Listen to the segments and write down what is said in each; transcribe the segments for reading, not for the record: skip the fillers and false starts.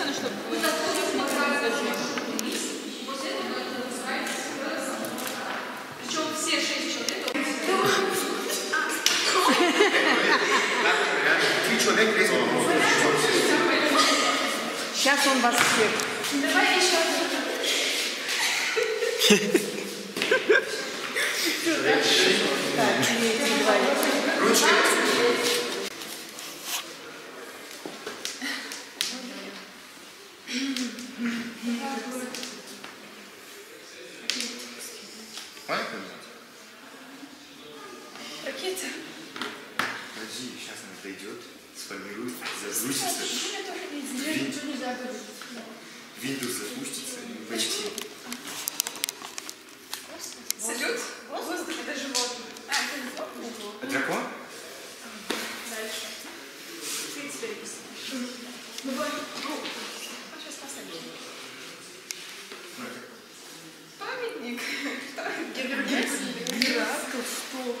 написано, что... Причем все 6 человек. 3 человека есть. Сейчас он вас всех. Давай еще один. Так, Ручки. Понятно? Ракета. Подожди, сейчас она дойдет, сформирует, загрузится. Windows запустится и полетит. Салют? Воздух это животное. Это не животное? А дракон? Дальше. Ты теперь объяснишь. Давай. Сейчас посадим. Памятник. Геракл, что?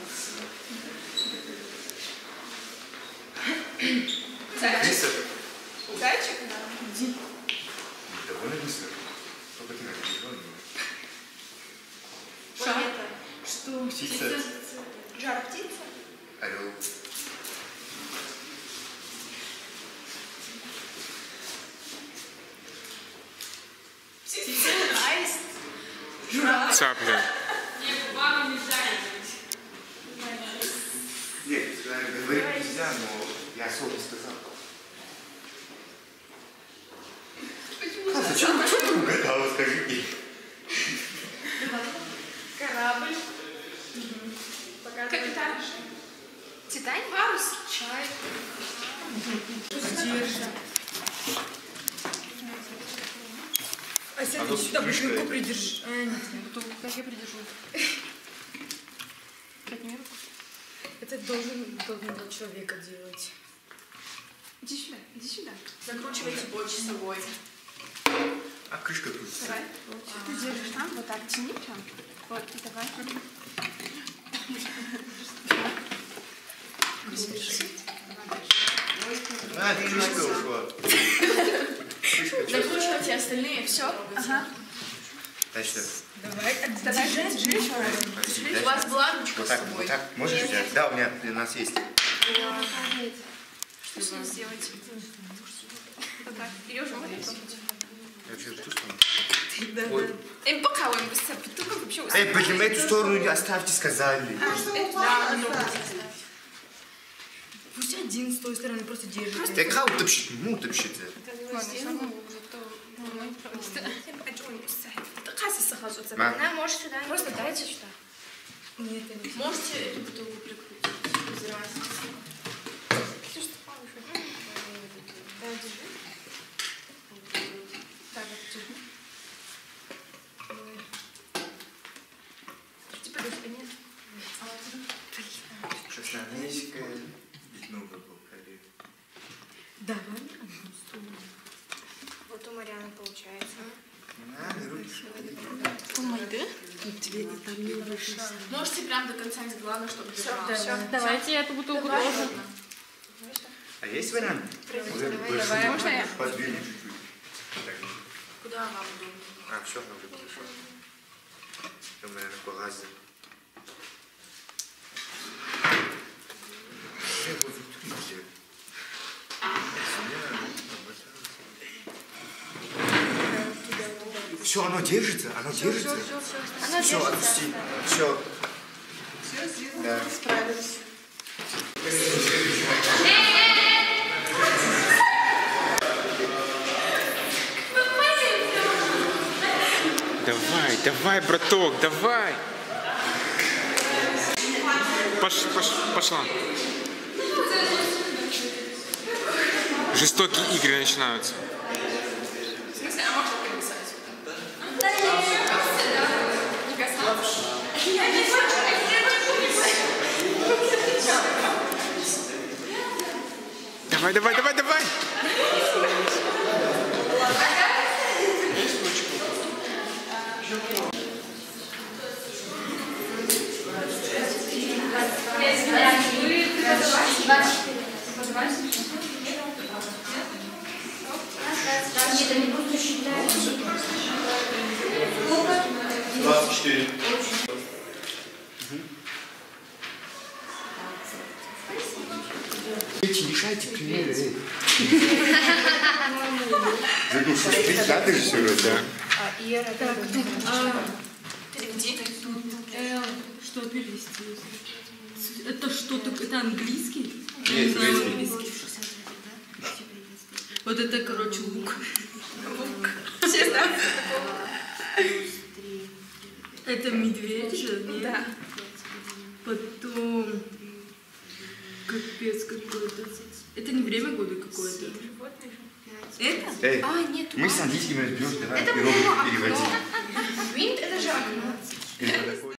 Зайчик? Зайчик? Иди. Довольно быстро. Сколько ты надо? Планета. Что? Птица. Жар птица? Орел. Птица. Аист. Журавль. Цапля. Нет, вам нельзя говорить. Нет, говорить нельзя, но я особо сказал. Почему? Что ты угадала, скажи мне? Корабль. Капитан. Титань. Парус. Чай. Одежда. Ася, ты сюда бутылку придержи. Нет, бутылку. Как я придержу? Подними руку. Это должен был человека делать. Иди сюда, иди сюда. Закручивайте больше с собой. А крышка тут. Давай. Ты держишь там, вот так тяни прям. Вот, и давай. Не спеши. А, крышка ушла. Закручивайте остальные, все. Ага. Дальше. Давай, Давай, держи еще раз. Подожди, У вас была ручка Вот с так, собой? вот так. Можешь взять? Да, у нас есть. Что с ней сделать? Вот так. Берешь вот это. Я вообще в ту сторону. Ой. Эй, пока он быстро придумал, вообще Эй, блин, эту сторону не оставьте, сказали. Да, ну, Пусть один с той стороны просто держит. Ты как утопщит? Ну, утопщит. Ма. Она может сюда. Просто дайте сюда. Нет, я не Можете эту бутылку прикрутить. Из раз. Да, держи. Так, вот держи. Типа, да, типа нет. Красноармейская. Много было. Давай. Вот у Марианы получается. На, руки. Можете прям до конца, главное, чтобы держалось. Давайте я эту бутылку тоже. А есть вариант? Давай. Можно я? Подвинем чуть-чуть. Куда вам удобно? А, все, она уже подошла. Я, наверное, погазил. Все, оно держится, оно держится. Она Все, отпусти. Все. Да. справилась. Давай, давай, браток, давай. Пошла. Жестокие игры начинаются. В смысле, а можно переписать? Не касалось. Давай. Нет, они просто считают. 24. Эти мешайте примеры. Заглушить, да, ты же все равно, да. Что перевести? Это что-то, это английский? Я Нет, не знаю турецкий. английский. Вот это, короче, лук. Это медведь же? Нет? Да. Потом... Капец какой-то. Это не время года какое-то. Это? Эй, А, нет. мы с английским разберемся, давай Это иероглифы было окно. переводи. Wind — это же окно.